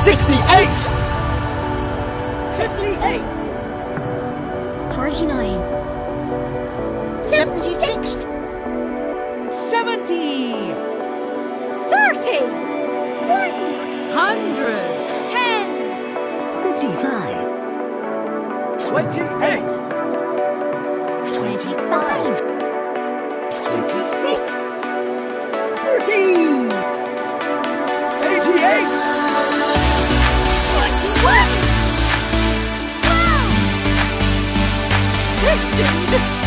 68! 58! 49. 76! 70! 30. 100! 10. 55! 28! 25. 26! 30! 88! 21. 12. 50!